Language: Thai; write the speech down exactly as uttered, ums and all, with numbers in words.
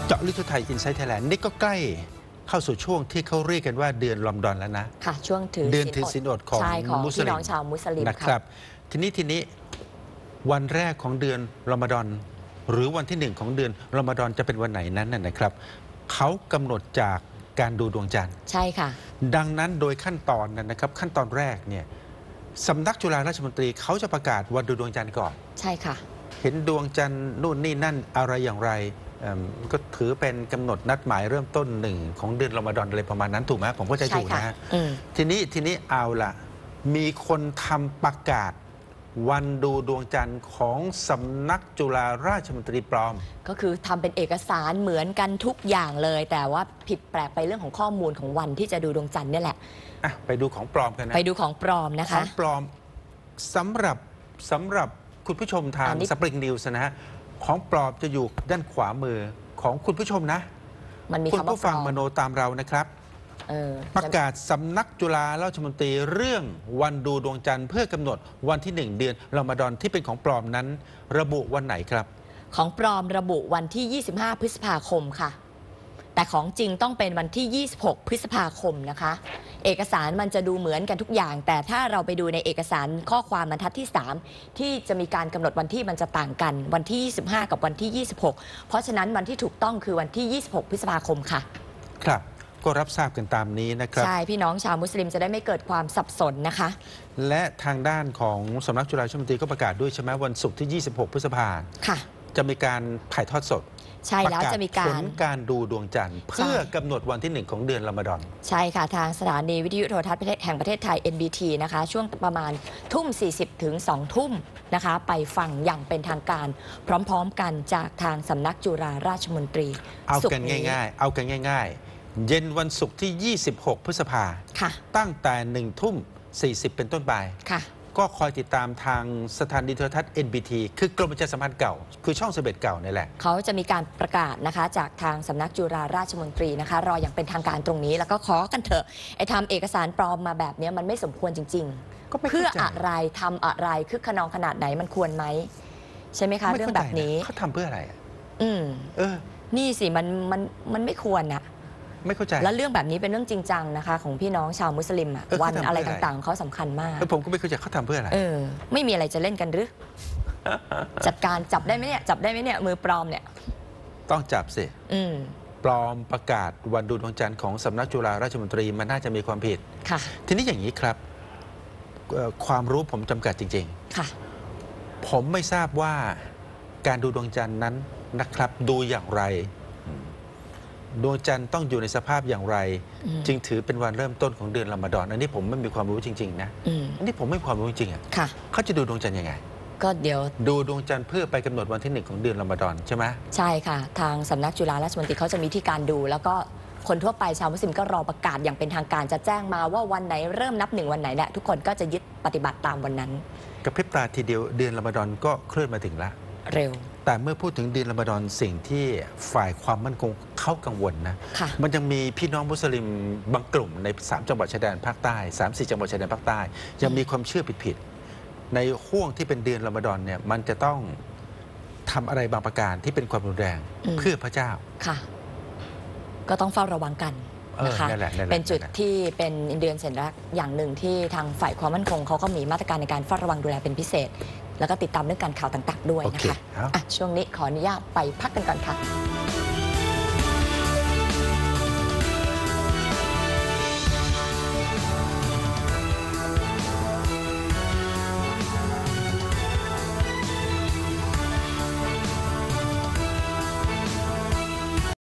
เจาะลึกทั่วไทยอินไซต์ไทยแลนด์นี่ก็ใกล้เข้าสู่ช่วงที่เขาเรียกกันว่าเดือนรอมฎอนแล้วนะค่ะช่วงถือเดือนถือศีลอดของมุสลิมพี่น้องชาวมุสลิมนะครับทีนี้ทีนี้วันแรกของเดือนรอมฎอนหรือวันที่หนึ่งของเดือนรอมฎอนจะเป็นวันไหนนั้นนะครับเขากำหนดจากการดูดวงจันทร์ใช่ค่ะดังนั้นโดยขั้นตอนนั้นนะครับขั้นตอนแรกเนี่ยสำนักจุฬาราชมนตรีเขาจะประกาศวันดูดวงจันทร์ก่อนใช่ค่ะเห็นดวงจันทร์นู่นนี่นั่นอะไรอย่างไรก็ถือเป็นกำหนดนัดหมายเริ่มต้นหนึ่งของเดือนรอมฎอนอะไรประมาณนั้นถูกไหมผมก็จะถูกนะฮะทีนี้ทีนี้เอาล่ะมีคนทำประกาศวันดูดวงจันทร์ของสำนักจุฬาราชมนตรีปลอมก็คือทำเป็นเอกสารเหมือนกันทุกอย่างเลยแต่ว่าผิดแปลกไปเรื่องของข้อมูลของวันที่จะดูดวงจันทร์นี่แหละอ่ะไปดูของปลอมกันนะไปดูของปลอมนะคะของปลอมสำหรับสำหรับคุณผู้ชมทางสปริงนิวส์นะฮะของปลอมจะอยู่ด้านขวามือของคุณผู้ชมนะมันมีคุณผู้ฟังมโนตามเรานะครับประกาศสำนักจุฬาราชมนตรีเรื่องวันดูดวงจันทร์เพื่อกำหนดวันที่หนึ่งเดือนรอมฎอนที่เป็นของปลอมนั้นระบุวันไหนครับของปลอมระบุวันที่ยี่สิบห้าพฤษภาคมค่ะแต่ของจริงต้องเป็นวันที่ยี่สิบหกพฤษภาคมนะคะเอกสารมันจะดูเหมือนกันทุกอย่างแต่ถ้าเราไปดูในเอกสารข้อความบรรทัดที่สามที่จะมีการกำหนดวันที่มันจะต่างกันวันที่ยี่สิบห้ากับวันที่ยี่สิบหกเพราะฉะนั้นวันที่ถูกต้องคือวันที่ยี่สิบหกพฤษภาคมค่ะครับก็รับทราบกันตามนี้นะครับใช่พี่น้องชาวมุสลิมจะได้ไม่เกิดความสับสนนะคะและทางด้านของสำนักจุฬาราชมนตรีก็ประกาศด้วยใช่ไหมวันศุกร์ที่ยี่สิบหกพฤษภาค่ะจะมีการถ่ายทอดสดใช่แล้วจะมีการผลการดูดวงจันทร์เพื่อกำหนดวันที่หนึ่งของเดือนรอมฎอนใช่ค่ะทางสถานีวิทยุโทรทัศน์แห่งประเทศไทย เอ็น บี ที นะคะช่วงประมาณทุ่มสี่สิบถึงสองทุ่มนะคะไปฟังอย่างเป็นทางการพร้อมๆกันจากทางสำนักจุฬาราชมนตรีเอากันง่ายๆเอากันง่ายๆเย็นวันศุกร์ที่ยี่สิบหกพฤษภาค่ะตั้งแต่หนึ่งทุ่มสี่สิบเป็นต้นไปค่ะก็คอยติดตามทางสถานีโทรทัศน์ เอ็น บี ที คือกรมประชาสัมพันธ์เก่าคือช่องสิบเอ็ดเก่านี่แหละเขาจะมีการประกาศนะคะจากทางสำนักจุฬาราชมนตรีนะคะรออย่างเป็นทางการตรงนี้แล้วก็ขอกันเถอะไอ้ทำเอกสารปลอมมาแบบนี้มันไม่สมควรจริงๆเพื่ออะไรทำอะไรคือขนองขนาดไหนมันควรไหมใช่ไหมคะเรื่องแบบนี้เขาทำเพื่ออะไรอืมเออนี่สิมันมันมันไม่ควรอะไม่เข้าใจแล้วเรื่องแบบนี้เป็นเรื่องจริงจังนะคะของพี่น้องชาวมุสลิมอะวันอะไรต่างๆเขาสำคัญมากแล้วผมก็ไม่เข้าใจเขาทำเพื่ออะไรเออไม่มีอะไรจะเล่นกันหรือจัดการจับได้ไหมเนี่ยจับได้ไหมเนี่ยมือปลอมเนี่ยต้องจับสิอืมปลอมประกาศวันดูดวงจันทร์ของสำนักจุฬาราชมนตรีมันน่าจะมีความผิดค่ะทีนี้อย่างนี้ครับความรู้ผมจำกัดจริงๆค่ะผมไม่ทราบว่าการดูดวงจันทร์นั้นนะครับดูอย่างไรดวงจันทร์ต้องอยู่ในสภาพอย่างไรจึงถือเป็นวันเริ่มต้นของเดือนรอมฎอนอันนี้ผมไม่มีความรู้จริงๆนะอันนี้ผมไม่มีความรู้จริงๆอ่ะเขาจะดูดวงจันทร์ยังไงก็เดี๋ยวดูดวงจันทร์เพื่อไปกำหนดวันที่หนึ่งของเดือนรอมฎอนใช่ไหมใช่ค่ะทางสำนักจุฬาราชมนตรีเขาจะมีที่การดูแล้วก็คนทั่วไปชาวมุสลิมก็รอประกาศอย่างเป็นทางการจะแจ้งมาว่าวันไหนเริ่มนับหนึ่งวันไหนแหละทุกคนก็จะยึดปฏิบัติตามวันนั้นกระพริบตาทีเดียวเดือนรอมฎอนก็เคลื่อนมาถึงละเร็วแต่เมื่อพูดถึงเดือนรอมฎอนสิ่งที่ฝ่ายความมั่นคงเข้ากังวลนะมันยังมีพี่น้องมุสลิมบางกลุ่มในสามจังหวัดชายแดนภาคใต้สามสี่จังหวัดชายแดนภาคใต้ยังมีความเชื่อผิดๆในห่วงที่เป็นเดือนรอมฎอนเนี่ยมันจะต้องทำอะไรบางประการที่เป็นความรุนแรงเพื่อพระเจ้าค่ะก็ต้องเฝ้าระวังกันนะคะเป็นจุดที่เป็นเดือนสัญลักษณ์อย่างหนึ่งที่ทางฝ่ายความมั่นคงเขาก็มีมาตรการในการเฝ้าระวังดูแลเป็นพิเศษแล้วก็ติดตามเรื่องการข่าวต่างๆด้วยนะคะ okay. ช่วงนี้ขออนุญาตไปพักกันก่อนค่ะ